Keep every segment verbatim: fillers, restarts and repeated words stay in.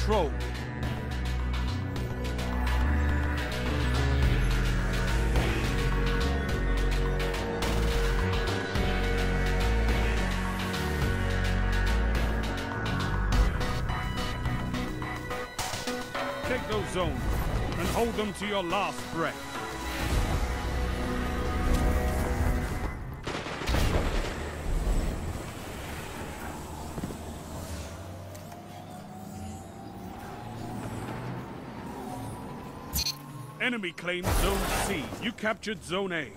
control. Take those zones and hold them to your last breath. Enemy claimed Zone C. You captured Zone A.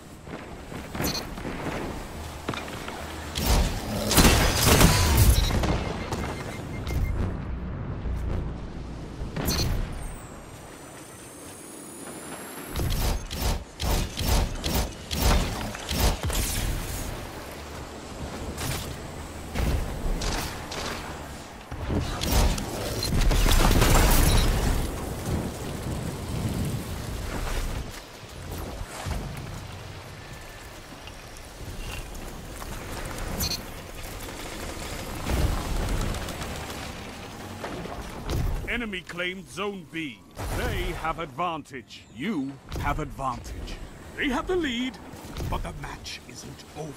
Enemy claimed Zone B. They have advantage. You have advantage. They have the lead, but the match isn't over.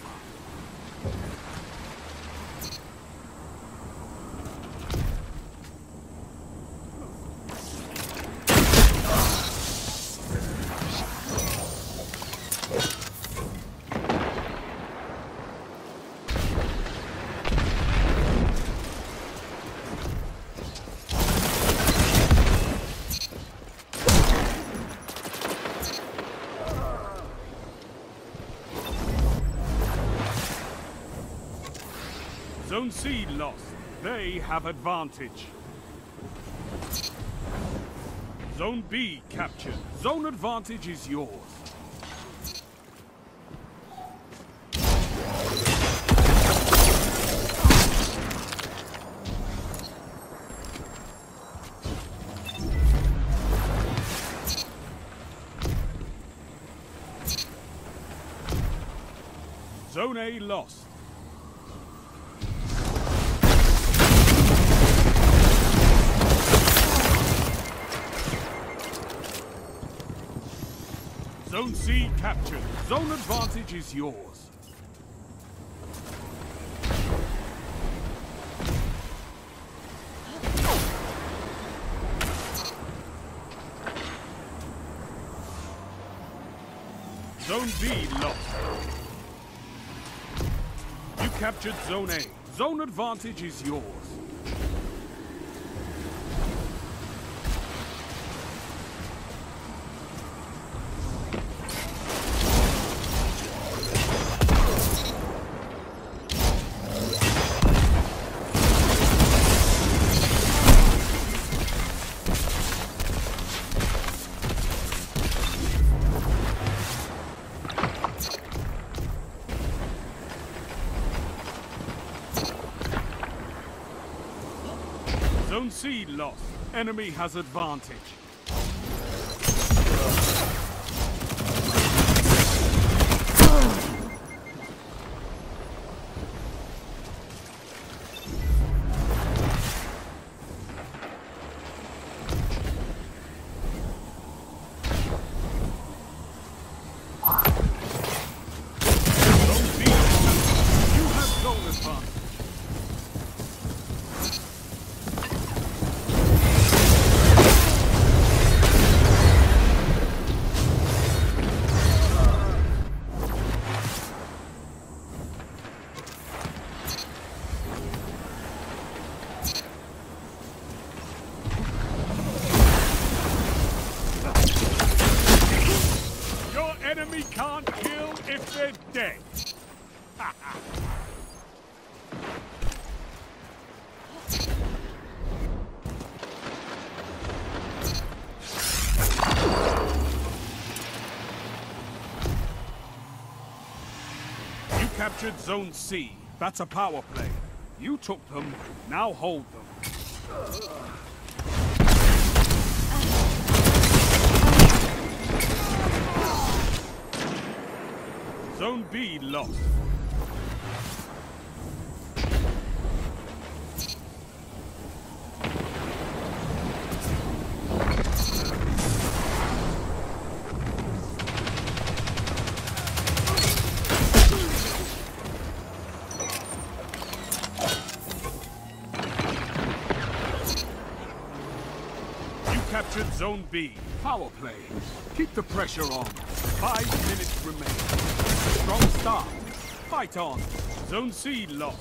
Zone C lost. They have advantage. Zone B captured. Zone advantage is yours. Zone A lost. Zone C captured. Zone advantage is yours. Zone B lost. You captured Zone A. Zone advantage is yours. Zone C lost. Enemy has advantage. Zone B, you have zone advantage. Enemy can't kill if they're dead. You captured Zone C. That's a power play. You took them, now hold them. Zone B lost. captured Zone B. Power play. Keep the pressure on. Five minutes remain. Strong start. Fight on. Zone C lost.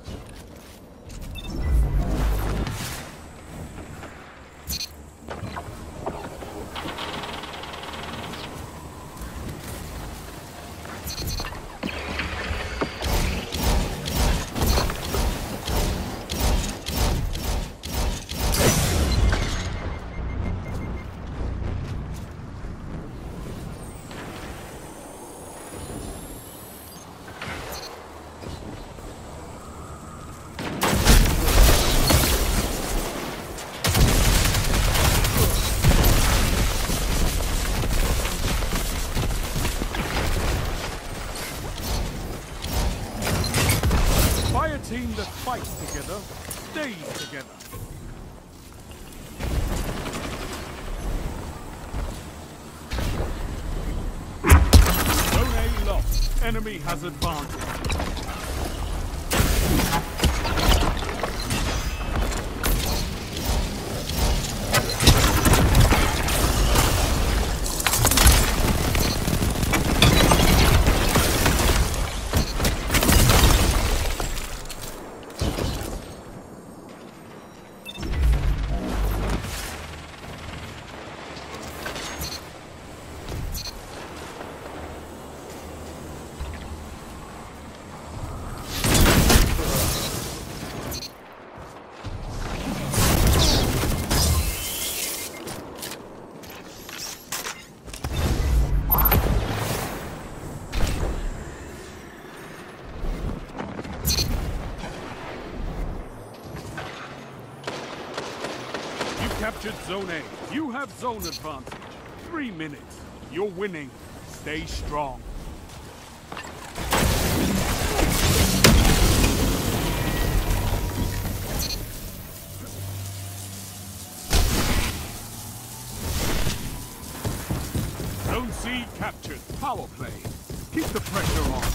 Team that fights together, stays together. Zone A lost. Enemy has advantage. Captured Zone A. You have zone advantage. Three minutes. You're winning. Stay strong. Zone C captured. Power play. Keep the pressure on.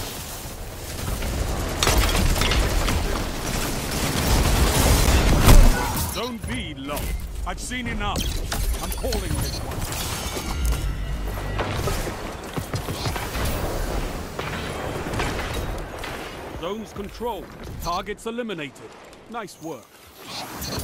Zone B low. I've seen enough. I'm calling this one. Zones controlled. Targets eliminated. Nice work.